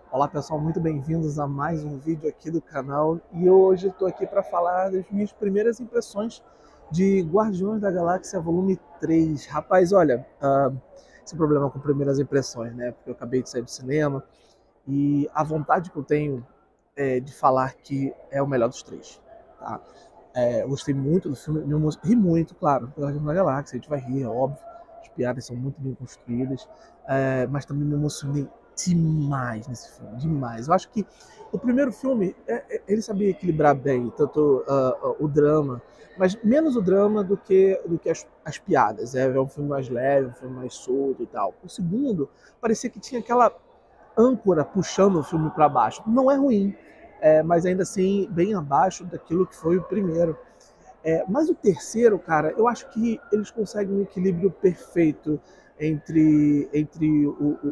Olá pessoal, muito bem-vindos a mais um vídeo aqui do canal e hoje estou aqui para falar das minhas primeiras impressões de Guardiões da Galáxia Volume 3. Rapaz, olha, esse problema com primeiras impressões, né? Porque eu acabei de sair do cinema e a vontade que eu tenho é de falar que é o melhor dos três, tá? Eu gostei muito do filme, ri muito, claro, Guardiões da Galáxia, a gente vai rir, é óbvio, as piadas são muito bem construídas, mas também me emocionei demais nesse filme, demais. Eu acho que o primeiro filme, ele sabia equilibrar bem, tanto o drama, mas menos o drama do que as piadas. É um filme mais leve, um filme mais solto e tal. O segundo, parecia que tinha aquela âncora puxando o filme para baixo. Não é ruim, mas ainda assim bem abaixo daquilo que foi o primeiro. Mas o terceiro, cara, eu acho que eles conseguem um equilíbrio perfeito entre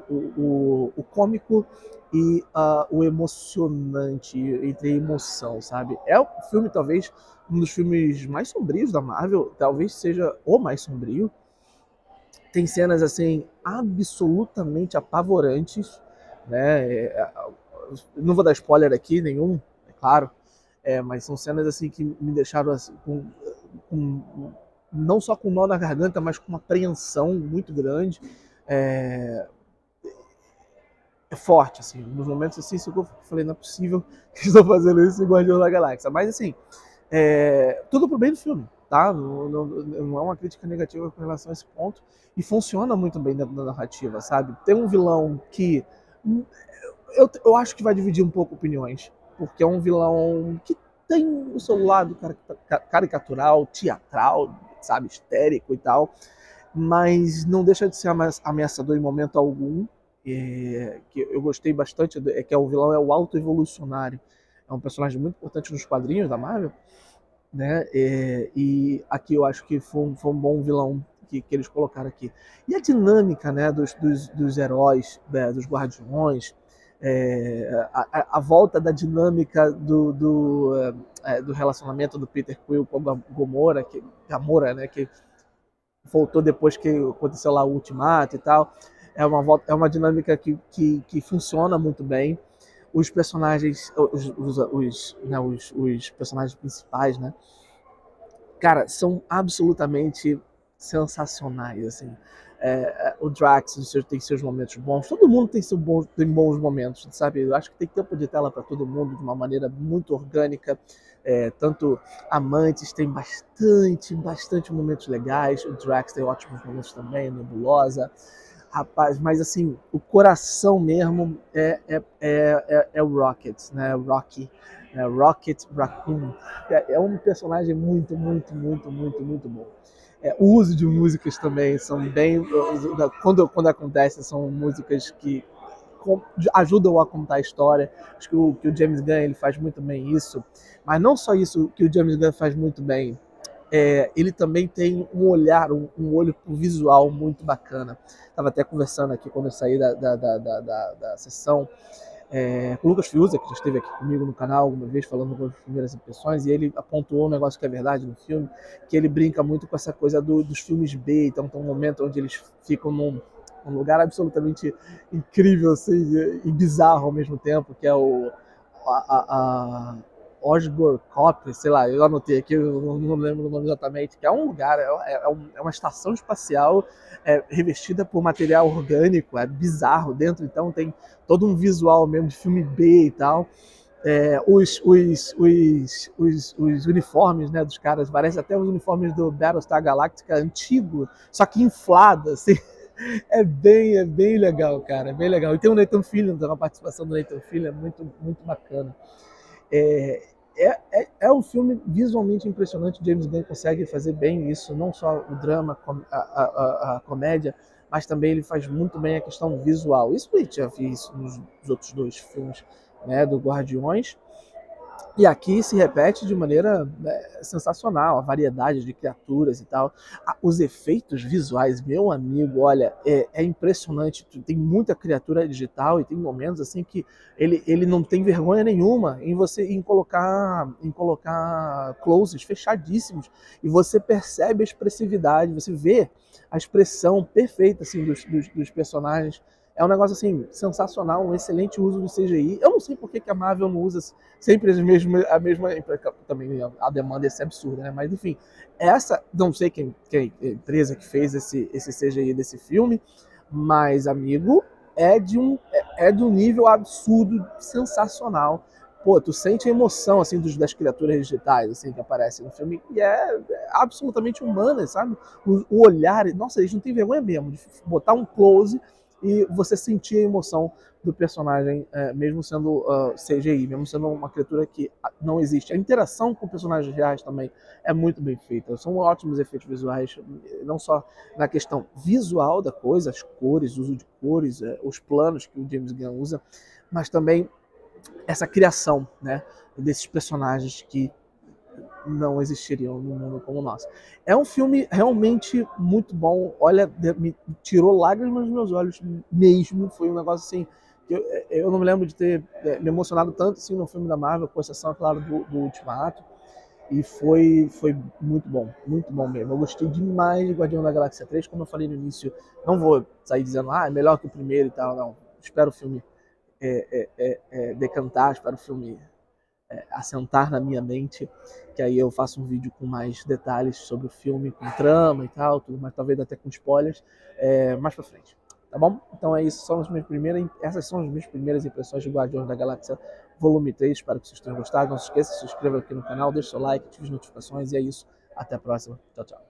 o cômico e o emocionante, entre a emoção, sabe? É o filme, talvez, um dos filmes mais sombrios da Marvel, talvez seja o mais sombrio. Tem cenas, assim, absolutamente apavorantes, né? Não vou dar spoiler aqui nenhum, é claro, mas são cenas assim que me deixaram assim, com não só com nó na garganta, mas com uma apreensão muito grande. É, é forte, assim, nos momentos assim, eu falei, não é possível que estou fazendo isso em Guardião da Galáxia. Mas assim, tudo pro bem do filme, tá? Não é uma crítica negativa com relação a esse ponto. E funciona muito bem dentro da narrativa, sabe? Tem um vilão que eu acho que vai dividir um pouco opiniões, porque é um vilão que tem o seu lado caricatural, teatral, sabe, histérico e tal, mas não deixa de ser ameaçador em momento algum. Que eu gostei bastante, que é o vilão é o Alto Evolucionário, é um personagem muito importante nos quadrinhos da Marvel, né? E aqui eu acho que foi um bom vilão que eles colocaram aqui. E a dinâmica, né, dos heróis, né, dos guardiões, a volta da dinâmica do relacionamento do Peter Quill com a Gamora, né, que voltou depois que aconteceu lá o Ultimato e tal. É uma dinâmica que funciona muito bem. Os personagens, os personagens principais, né, cara, são absolutamente sensacionais, assim. O Drax tem seus momentos bons, todo mundo tem bons momentos, sabe? Eu acho que tem tempo de tela para todo mundo de uma maneira muito orgânica. Tanto Amantes tem bastante momentos legais, o Drax tem ótimos momentos também, Nebulosa. Rapaz, mas assim, o coração mesmo é o Rocket, né? Rocket Raccoon. É um personagem muito bom. O uso de músicas também são bem. Quando acontece, são músicas que ajudam a contar a história. Acho que o James Gunn ele faz muito bem isso. Mas não só isso que o James Gunn faz muito bem. Ele também tem um olhar, um olho pro visual muito bacana. Estava até conversando aqui quando eu saí da sessão com o Lucas Fiuza, que já esteve aqui comigo no canal alguma vez falando das primeiras impressões, e ele apontou um negócio que é verdade no filme, que ele brinca muito com essa coisa dos filmes B. Então tem um momento onde eles ficam num lugar absolutamente incrível assim, e bizarro ao mesmo tempo, que é a Osgore Cop, sei lá, eu anotei aqui, eu não lembro o nome exatamente, que é um lugar, é uma estação espacial revestida por material orgânico, é bizarro dentro, então tem todo um visual mesmo de filme B e tal. Os uniformes, né, dos caras parecem até os uniformes do Battlestar Galactica antigo, só que inflado, assim. É bem legal, cara, é bem legal. E tem o Nathan Fillion, uma participação do Nathan Fillion muito bacana. É um filme visualmente impressionante. James Gunn consegue fazer bem isso, não só o drama, a comédia, mas também ele faz muito bem a questão visual. Isso a gente já viu isso nos outros dois filmes, né, do Guardiões. E aqui se repete de maneira sensacional, a variedade de criaturas e tal. Os efeitos visuais, meu amigo, olha, é impressionante. Tem muita criatura digital e tem momentos assim que ele não tem vergonha nenhuma em colocar closes fechadíssimos. E você percebe a expressividade, você vê a expressão perfeita assim, dos personagens. É um negócio assim, sensacional, um excelente uso do CGI. Eu não sei por que a Marvel não usa sempre a mesma. Também a demanda é absurda, né? Mas enfim, não sei quem a empresa que fez esse CGI desse filme, mas, amigo, de um nível absurdo, sensacional. Pô, tu sente a emoção, assim, das criaturas digitais, assim, que aparecem no filme, e é absolutamente humana, sabe? O olhar, nossa, eles não têm vergonha mesmo de botar um close e você sentir a emoção do personagem, mesmo sendo CGI, mesmo sendo uma criatura que não existe. A interação com personagens reais também é muito bem feita. São ótimos efeitos visuais, não só na questão visual da coisa, as cores, o uso de cores, os planos que o James Gunn usa, mas também essa criação, né, desses personagens que não existiriam num mundo como o nosso. É um filme realmente muito bom. Olha, me tirou lágrimas dos meus olhos mesmo. Foi um negócio assim que eu não me lembro de ter me emocionado tanto assim no filme da Marvel, com exceção, claro, do Ultimato. E foi muito bom mesmo. Eu gostei demais de Guardião da Galáxia 3, como eu falei no início. Não vou sair dizendo, é melhor que o primeiro e tal, não. Espero o filme decantar, espero o filme assentar na minha mente, que aí eu faço um vídeo com mais detalhes sobre o filme, com trama e tal, tudo mais, talvez até com spoilers, mais pra frente. Tá bom? Então é isso, essas são as minhas primeiras impressões de Guardiões da Galáxia Volume 3. Espero que vocês tenham gostado. Não se esqueça, se inscreva aqui no canal, deixe seu like, ative as notificações e é isso. Até a próxima. Tchau, tchau.